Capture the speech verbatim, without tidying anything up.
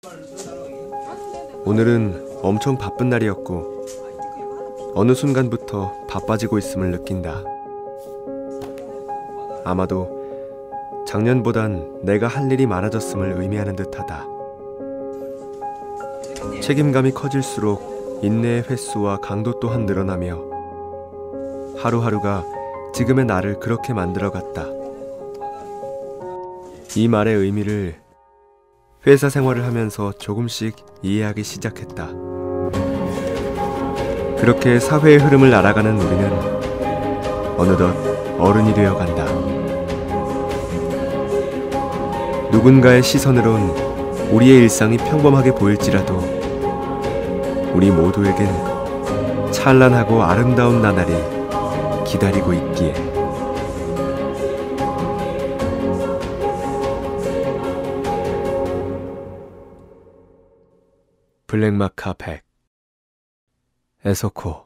오늘은 엄청 바쁜 날이었고 어느 순간부터 바빠지고 있음을 느낀다. 아마도 작년보단 내가 할 일이 많아졌음을 의미하는 듯하다. 책임감이 커질수록 인내의 횟수와 강도 또한 늘어나며 하루하루가 지금의 나를 그렇게 만들어갔다. 이 말의 의미를 회사 생활을 하면서 조금씩 이해하기 시작했다. 그렇게 사회의 흐름을 알아가는 우리는 어느덧 어른이 되어간다. 누군가의 시선으론 우리의 일상이 평범하게 보일지라도 우리 모두에겐 찬란하고 아름다운 나날이 기다리고 있기에. 블랙마카 백 에소코